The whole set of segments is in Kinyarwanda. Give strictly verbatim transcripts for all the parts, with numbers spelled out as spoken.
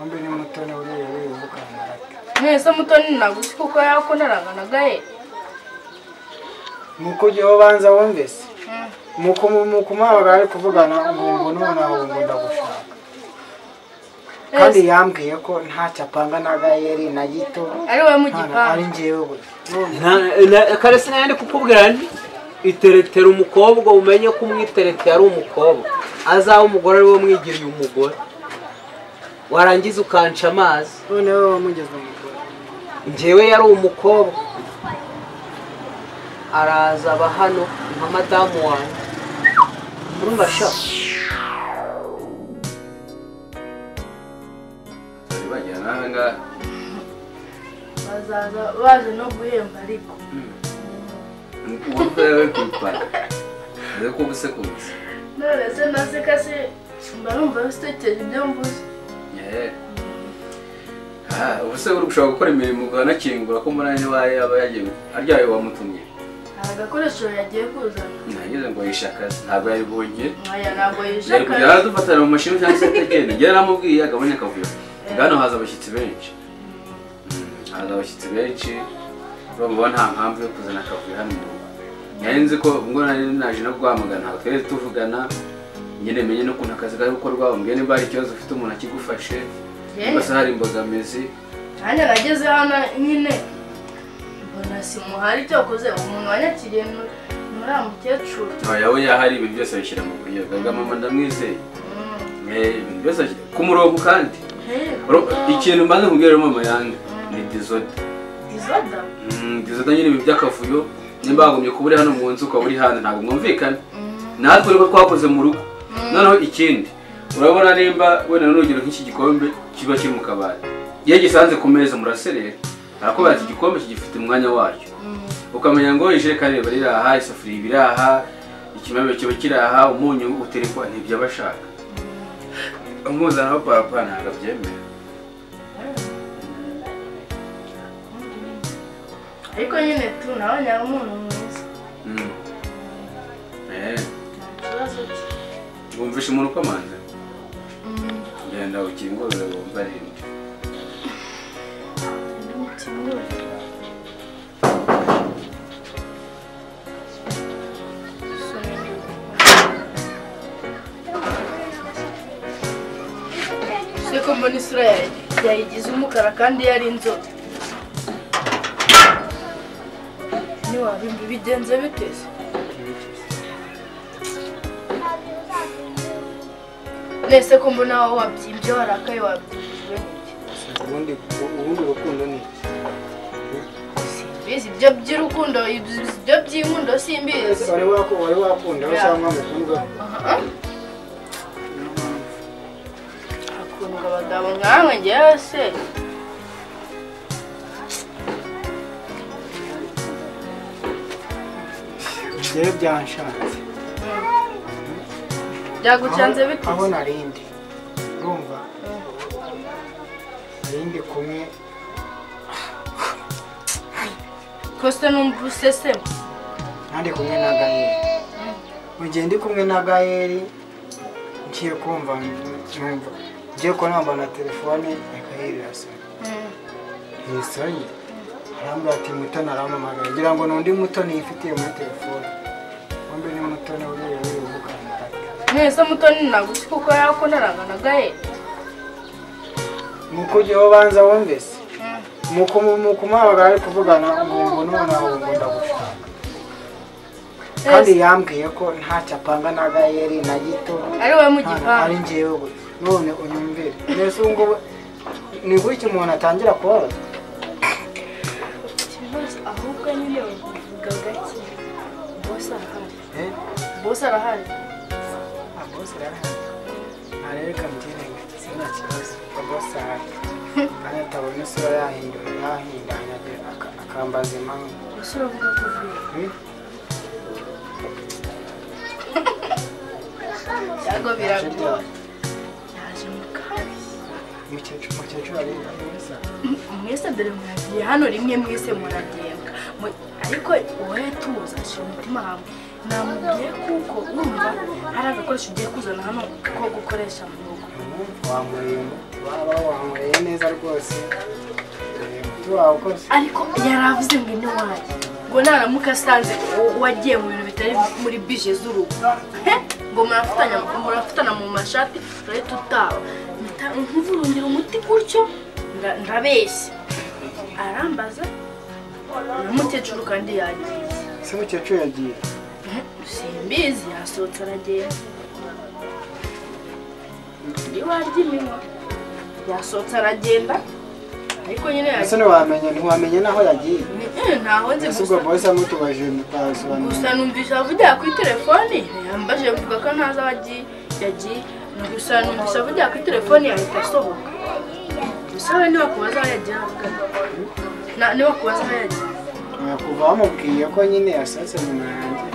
Ombe ni mutoni uriye wivugana. Mwese mutoni nagusi kuko yakonarangana gaye. Muko je banza wumvise. Muko muko mabagari kuvugana ngo none aho ngo ndagushaka. Kandi yambwiye ko nta cyapanga na gayeri na gito. Ari we mu gipanga. Ari njewe gwe. Na karese nandi kukubwira nti iteretera umukobwa umenye ko umwiterete yari umukobwa. Azaho umugore ari we mwigiriye umugore. Warangiza ukanca amazi. None wowe wamugeze umugore. Njewe yari umukobwa. Araza aba hano nka madamu wanjye. Urumva sha. Nanga bazaza baje no guhemba ariko uwewe kupara reko gusekutse none se naseka se mbarumva bitekereje ibyo mvuze eh ah ubuse uri gushaka gukora imirimo ugana kingura ko munani waye aba yagiye aryaye wamutumye agakoresho yagiye kuzana nagize ngo yishakaze ntabwo yari bonye aya ntabwo yishakaze yari dufatana mu mashini cyangwa se tegene ngira namubwiye agabanya kavuyo ngano haza abashyitsi benshi haza abashyitsi benshi urumva nta mpamvu yo kuzana kavuyo hano nyenze ko ngo nari naje no guhamagana ntabwo twese tuvugana nyine menye no kuntu akazi kari gukorwa mbwe nimba ari ikibazo ufite umuntu akigufashe basa hari imbogamizi hanya nageze hano nyine mbona simuhari cyo koze umuntu wanyakiriye muri amukecuru yawe yahari ibintu byose bishyira mu buryo bwa mama ndamwizeye eh ibintu byose ku murongo kandi ikintu mbanze kubwira mama yange ni dizoda dizoda mm dizoda nyine ibi byakavuyo nimba bagumye kuburi hano mu nzu ko buri hano ntabwo mwumvikana natwe rero twakoze mu rugo noneho ikindi urabona nimba wena n'urugero nk'iki gikombe kiba kiri mu kabari iyo gisanze ku meza muraserera arakubaza iki gikombe kigifite umwanya wacyo ukamenya ngo ijerekani bari aha isafuriya ibiraha ikimebe kiba kiraha umunyu uterekwa n'ibyo abashaka umuzana wa papa ntabwo abyemera ariko nyine tu nabonye ari umuntu mwiza eh wumvishe umuntu ukomanze genda ukingurire wumva arinde siko mbona isura yayigize umukara kandi yari inzobe niwabimbi bigenze biteze nese ko mbona aho wabyimbye warakaye wabyimbijwe ubundi ubundi rukundo ni simbizi ibyo by'urukundo ibyo by'inkundo simbizi wari wako wari wakunda cyangwa mukundwa akundwa abagabo nkamwe njyewe se njyewe byanshanze byagucanze bite aho narindi urumva narindi kumwe koste numva usesema nandi kumwe na Gayeri mugihe ndi kumwe na Gayeri ngiye kumva numva ngiye ko namba na telefone ya Gayeri yasanye yisanye arambwira ati mutoni arampamagaye ngira ngo nundi mutoni yifitiye muri telefone ombe ni mutoni uriye wivugana. Mwese mutoni nagusi kuko yakonarangana gaye muko je banza wumvise muko muko mabagari kuvugana ngo none aho ngo ndagushaka. Kandi yambwiye ko nta cyapanga na Gayeri na gito ari we mu gipanga ari njewe gwe none unyumvire nese ngo ni gutyo umuntu atangira kubaza ahubwo nyine uvuga gake boss arahari eh boss arahari ah boss arahari areka mtine sina kibazo boss arahari anya tabone sura yahindura yahindanya akambaza impamvu boss uravuga ko uvuye yago biragoye yaje mukari mukecuru mukecuru ari mwese mwese dore mwagiye hano rimwe mwese muragenga ariko wowe tuza shira umutima hamwe namubwiye kuko urumva hari agakoresho ugiye kuzana hano ko gukoresha mu rugo wankoreye waba wankoreye neza rwose umuti wawe ukoze ariko yaravuze ngo ni wanjye ngo naramuka asanze wagiye mu bintu bitari muri bije z'urugo ngo murafatanya murafatana mu mashati urahita utaha nkuvurungira umuti gutyo ndabeshya arambaza n'umukecuru kandi yagiye se umukecuru yagiye simbizi yasohotse aragenda iwarya iminwa yasohotse aragenda ariko nyine ese ntiwamenya ntiwamenya naho yagiye ntaho nzi gusa ubwo bose amutubajije mutasobanura gusa numvise avugira kuri telefoni yambaje mvuga ko ntazi aho yagiye gusa numvise avugira kuri telefoni yahita asohoka gusa niba kubaza aho yagiye niba kubaza aho yagiye kuva bamubwiye ko nyine yasohotse nyuma yanjye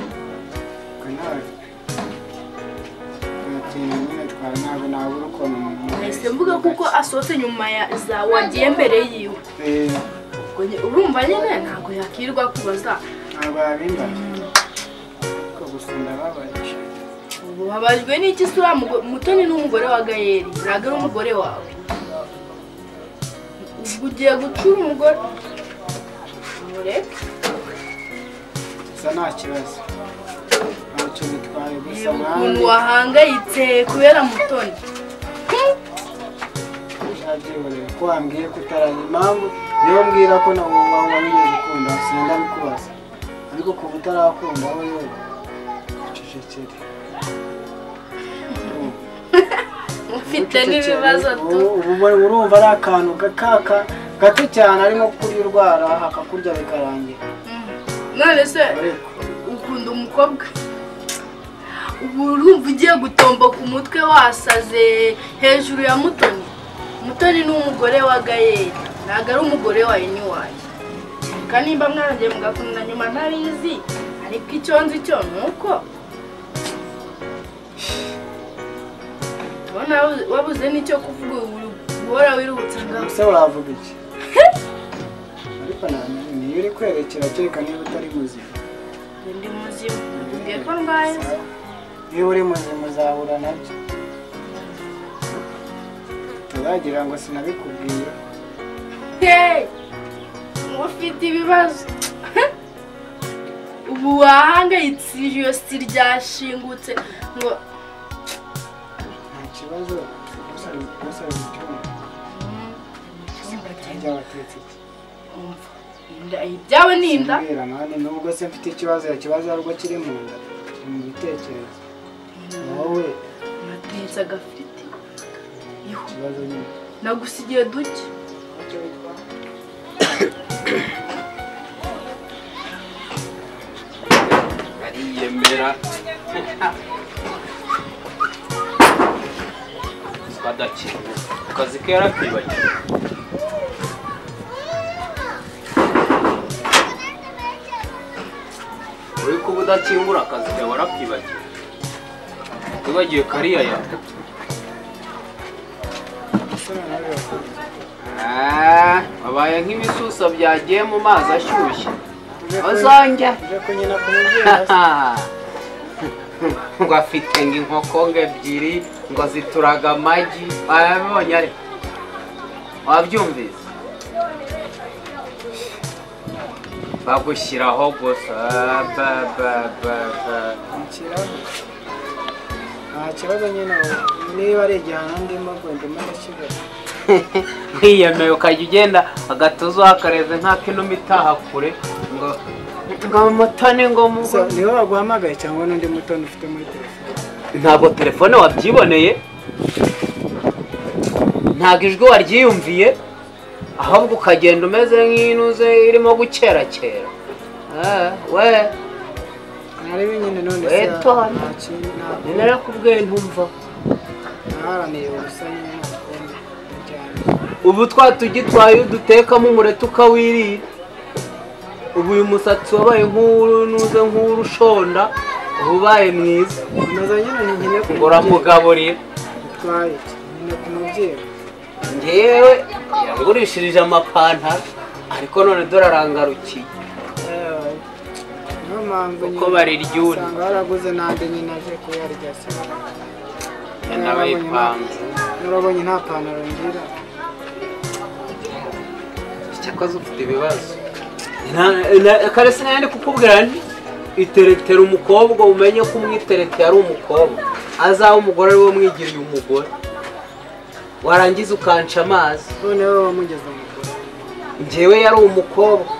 ntabwo nabura ukuntu nahise mvuga kuko asohotse nyuma za wagiye mbere yiwe urumva nyine ntabwo yakirwa kubaza ntabwo yabimbaza ariko gusa ndababaje ubu habajwe n'iki se uriya mutoni n'umugore wa gayeri ntabwo ari umugore wawe ubwo ugiye gucura umugore mureke gusa nta kibazo ntacyo bitwaye gusa ukuntu wahangayitse kubera mutoni ko wambwiye ko utaranye impamvu niyo mbwira ko nawe waba ugiye gukunda sinenda bikubaza ariko kuba utarakunda aho yewe ucecekere ufite n'ibibazo tu ubu urumva ari akantu kaka gato cyane arimo kurirwara hakakurya bikarangira none se ukunda umukobwa ubu urumva ugiye gutomboka umutwe wasaze hejuru ya mutoni mutoni ni umugore wa gayeri ntabwo ari umugore wawe n'iwawe kandi nimba mwarangiye mugakunda nyuma ntabizi ariko icyo nzi cyo ni uko wabuze n'icyo kuvuga guhora wiruhutsa ngaho ese wavuga iki ariko niyo uri kwerekera kereka niba utari muzima ndi muzima ubwiye ko ndwaye iyo uri muzima uzahura nabyo utazagira ngo sinabikubwiye hey ufite ibibazo ubu wahangayitse ijosi ryashingutse ngo nta kibazo gusa ari gusa ari icyuma cyangwa watetse iki inda ibyawe ni inda mbwira mane nubwo se mfite ikibazo ya kibazo ariko kiri mu nda mu bitekerezo wowe natetse agafite ikibazo nyine nagusigiye duke ariyemera badakira akazi ke yarakwibagiwe uri kuba udakingura akazi kawe warakwibagiwe wibagiwe kariya yawe wabaye nk'ibisusa byagiye mu mazi ashyushye azanjya ngo afite ngo inkoko ngo ebyiri ngo zituraga amagi wabibonye ariko wabyumvise bagushyiraho gusa ba ba ba ba nta kibazo nyine niba ari igihano ndimo ngo ndimo ndashyira nkiyemeye ukajya ugenda agatuzo hakareze nk'akinuma itaha kure ngo ngo mutoni ngo mugo niwe waguhamagaye cyangwa n'undi mutoni ufite muri telefone ntabwo telefone wabyiboneye ntabwo ijwi waryiyumviye ahubwo ukagenda umeze nk'inuze irimo gukerakera we ntarebe nyine none se nta kintu ntabwo narakubwiye ntumva naharaniye ubusa nyine ubu twatugitwaye udutekamo umureti ukawirira ubu uyu musatsi wabaye nk'urunuze nk'urushonda uba ubaye mwiza ngo uramugaburira utwaye nyine ku mubyeyi ngewe yangurishirije amapantaro ariko none dore arangarukiye niyo mpamvu uko bariryura usanga waraguze n'andi nyine aje kuyarya se Genda bayipanze. Urabonye nta pantaro ngira. Cyakoze ufite ibibazo. Kare sinayandi kukubwira nti iteretera umukobwa umenye ko umwiterete yari umukobwa azaba umugore ari we mwigiriye umugore warangiza ukanca amazi none wowe wamugeze umugore njyewe yari umukobwa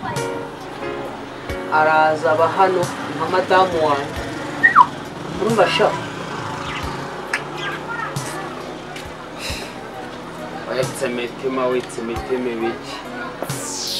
araza aba hano nka madamu wanjye urumva sha wetse imitima wetse imitima ibiki